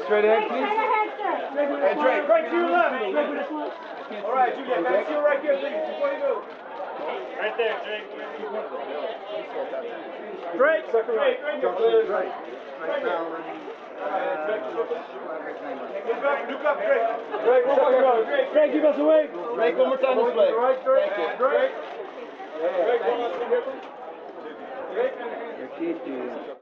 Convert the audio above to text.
straight ahead, please. Hey, Drake, right to your left. All right, Juliet, back to you right here, please, before you move. Right there, Drake. Drake, second right. Drake. Right now. Look up, Drake. Drake, second right. Drake, give us a wave. Drake, one more time this way. Right, Drake. Drake. Drake, one more time here. Drake.